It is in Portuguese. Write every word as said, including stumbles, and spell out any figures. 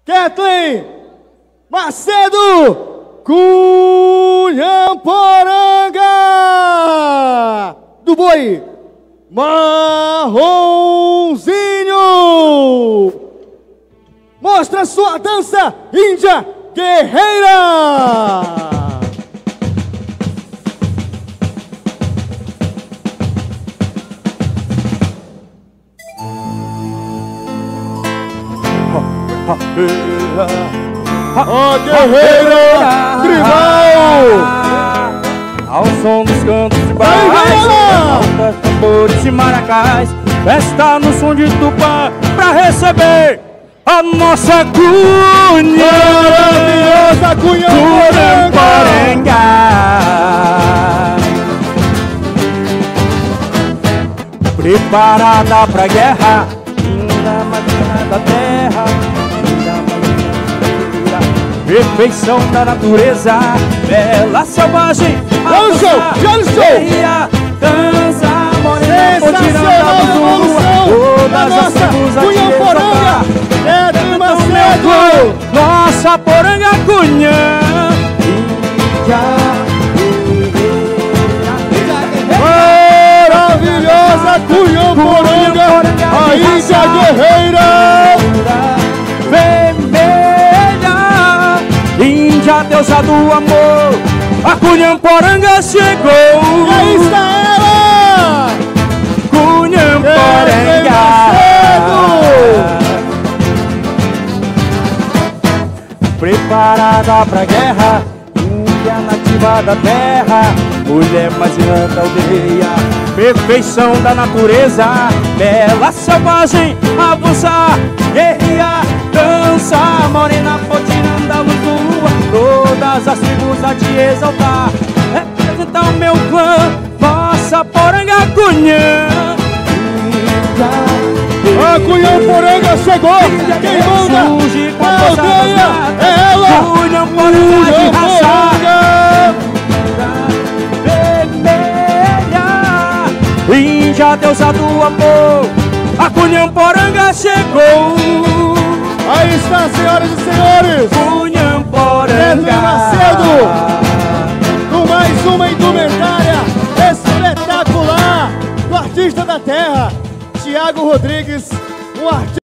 Kathleen Macedo, Cunhamporanga, do Boi Marronzinho. Mostra sua dança, Índia Guerreira. A guerreira tribal, ao som dos cantos de baixo, tambores e maracás, festa no som de Tupã pra receber a nossa Cunha, maravilhosa Cunhamporanga. Preparada pra guerra, linda máquina da terra, perfeição da natureza, bela selvagem, Johnson, dança, morena, sensacional evolução da nossa Cunhamporanga, Kathleen Macedo, nossa poranga Cunha, maravilhosa Cunhamporanga, a Índia Guerreira. Índia, deusa do amor, a Cunhamporanga chegou. E aí está ela, Cunhamporanga. Preparada pra guerra, Índia nativa da terra, mulher mais irã da aldeia, perfeição da natureza, bela selvagem, avança, guerreia, dança, morena, potiranda, luz do lua, todas as tribos a te exaltar, representa o meu clã, nossa poranga Cunha. a Cunhamporanga chegou, quem manda a aldeia é ela, Cunhamporanga de raça vermelha, Índia, deusa do amor, a Cunhamporanga chegou. Aí está, senhoras e senhores, Cunhamporanga. Kathleen Macedo, com mais uma indumentária espetacular do artista da terra, Thiago Rodrigues, um artista